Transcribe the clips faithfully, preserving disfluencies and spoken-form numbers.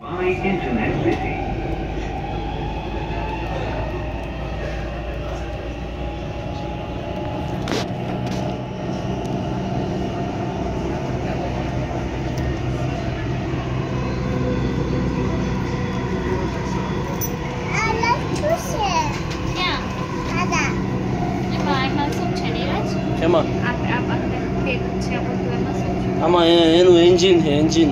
By Internet City. Emma. Ama એનું engine છે engine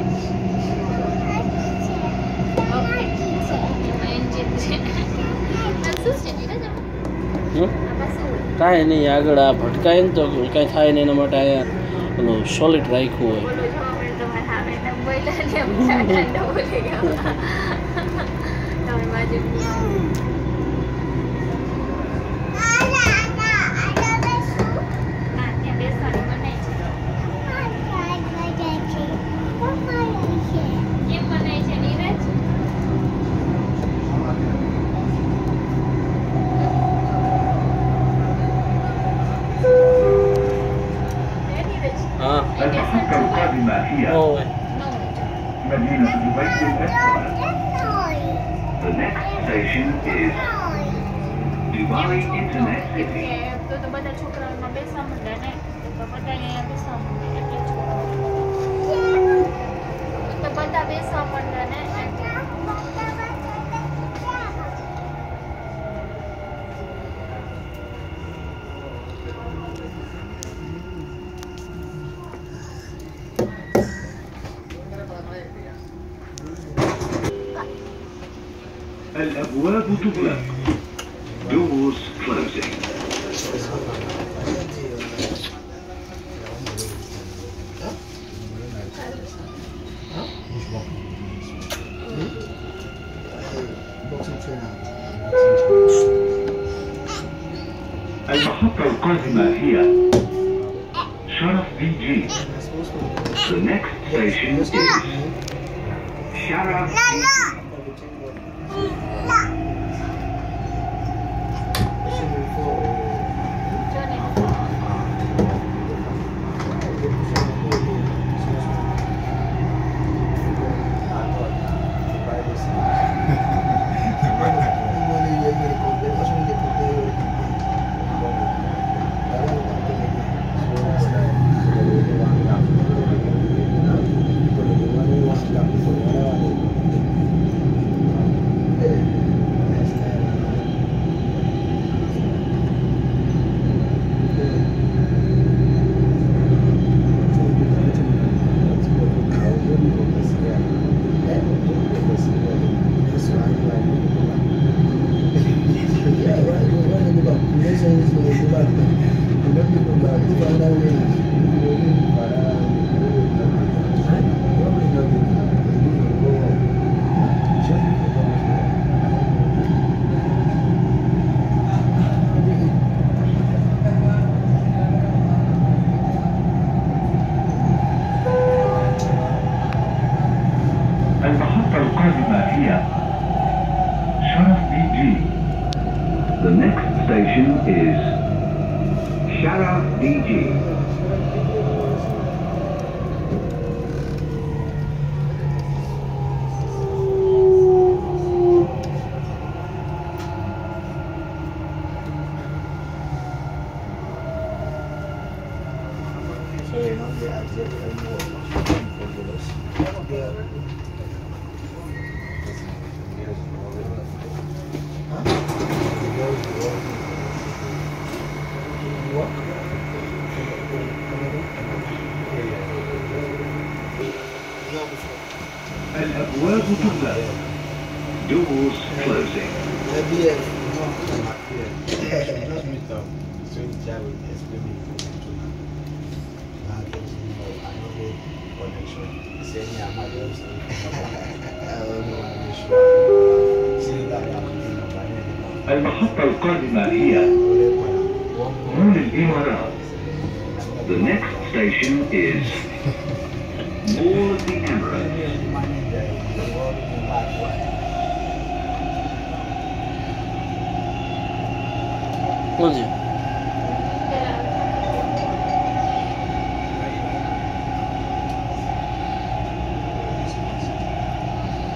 કાંઈ નહીં આગળ આ ભટકાય ને તો કાંઈ થાય ને એના માટે અહીંયા પેલું સોલિડ રાખ્યું હોય المحطة القادمة هي مدينة دبي للأسرة. The next station is Dubai Internet City. الأبواب تغلق. Doors closing. المحطة القادمة هي شرف بي جي. The next station is شرف بي جي. المحطة القادمة هي شرف بي جي. The next station is شرف بي جي. الأبواب تغلق. Doors closing. المحطة القادمة هي مول الإمارات. The next station is Mall of the Emirates. 뭐지?